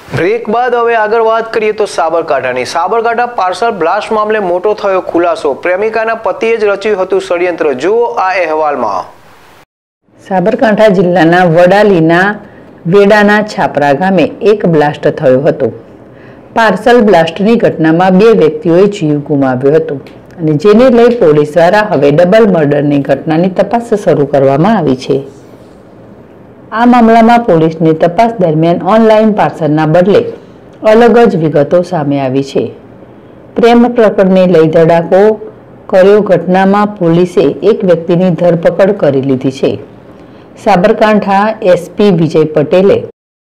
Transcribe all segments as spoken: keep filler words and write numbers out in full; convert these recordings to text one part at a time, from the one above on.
Break બાદ હવે આગળ વાત કરીએ તો સાબરકાંઠાની સાબરકાંઠા પાર્સલ બ્લાસ્ટ મામલે મોટો થયો ખુલાસો. પ્રેમિકાના પતિએ જ રચ્યું હતું ષડયંત્ર. જુઓ આ અહેવાલમાં. સાબરકાંઠા જિલ્લાના વડાલીના વેડાના છાપરા ગામે એક બ્લાસ્ટ થયો હતો. પાર્સલ બ્લાસ્ટની ઘટનામાં બે વ્યક્તિઓએ જીવ ગુમાવ્યો હતો અને જેને લઈ પોલીસ દ્વારા હવે ડબલ મર્ડરની ઘટનાની તપાસ શરૂ કરવામાં આવી છે. આ મામલામાં પોલીસની તપાસ દરમિયાન ઓનલાઈન પાર્સલના બદલે અલગ જ વિગતો સામે આવી છે. પ્રેમ પ્રકરણને લઈ ધડાકો કર્યો ઘટનામાં પોલીસે એક વ્યક્તિની ધરપકડ કરી લીધી છે. સાબરકાંઠા એસપી વિજય પટેલે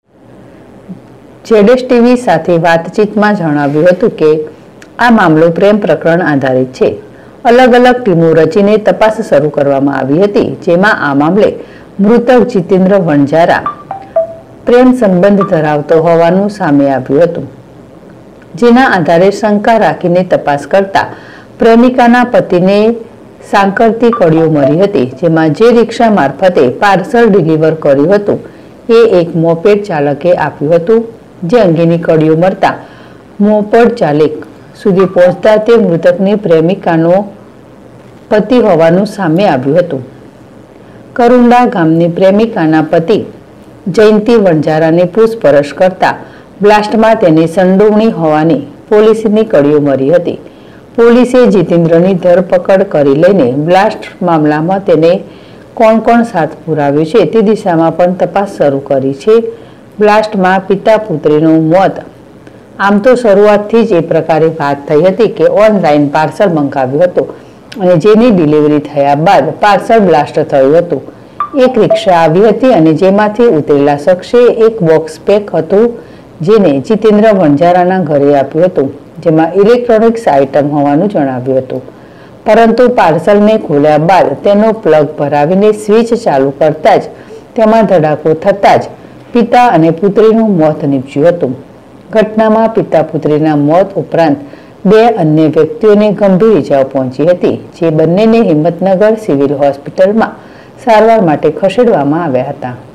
જેડેશ ટીવી સાથે વાતચીતમાં જણાવ્યું હતું કે આ મામલો પ્રેમ પ્રકરણ આધારિત છે. અલગ અલગ ટીમો રચીને તપાસ શરૂ કરવામાં આવી હતી, જેમાં આ મામલે મૃતક જીતેન્દ્ર વણજારા પ્રેમ સંબંધ ધરાવતો હોવાનું સામે આવ્યું હતું, જેના આધારે શંકા રાખીને તપાસ કરતા પ્રેમિકાના પતિને સાંકળતી કડીઓ મળી હતી, જેમાં જે રિક્ષા મારફતે પાર્સલ ડિલિવર કર્યું હતું એ એક મોપેડ ચાલકે આપ્યું હતું, જે અંગેની કડીઓ મળતા મોપેડ ચાલક સુધી પહોંચતા તે મૃતકની પ્રેમિકાનો પતિ હોવાનું સામે આવ્યું હતું. કરુંડા ગામની પ્રેમિકાના પતિ જયંતિ વણજારાને પૂછપરછ કરતા બ્લાસ્ટમાં તેની સંડોવણી હોવાની પોલીસની કડીઓ મળી હતી. પોલીસે જીતેન્દ્રની ધરપકડ કરી લઈને બ્લાસ્ટ મામલામાં તેને કોણ કોણ સાથ પુરાવ્યો છે તે દિશામાં પણ તપાસ શરૂ કરી છે. બ્લાસ્ટમાં પિતા પુત્રીનું મોત. આમ તો શરૂઆતથી જ એ પ્રકારે વાત થઈ હતી કે ઓનલાઈન પાર્સલ મંગાવ્યું હતું અને જેની ડિલિવરી થયા બાદ પાર્સલ બ્લાસ્ટ થયું હતું. એક રિક્ષા આવી હતી અને જેમાંથી ઉતરેલા શખ્સે એક બોક્સ પેક હતું જેને જીતેન્દ્ર વણજારાના ઘરે આપ્યું હતું, જેમાં ઇલેક્ટ્રોનિક્સ આઇટમ હોવાનું જણાવ્યું હતું. પરંતુ પાર્સલને ખોલ્યા બાદ તેનો પ્લગ ભરાવીને સ્વિચ ચાલુ કરતા જ તેમાં ધડાકો થતાં જ પિતા અને પુત્રીનું મોત નીપજ્યું હતું. ઘટનામાં પિતા પુત્રીના મોત ઉપરાંત બે અન્ય વ્યક્તિઓને ગંભીર ઇજાઓ પહોંચી હતી, જે બંનેને હિંમતનગર સિવિલ હોસ્પિટલમાં સારવાર માટે ખસેડવામાં આવ્યા હતા.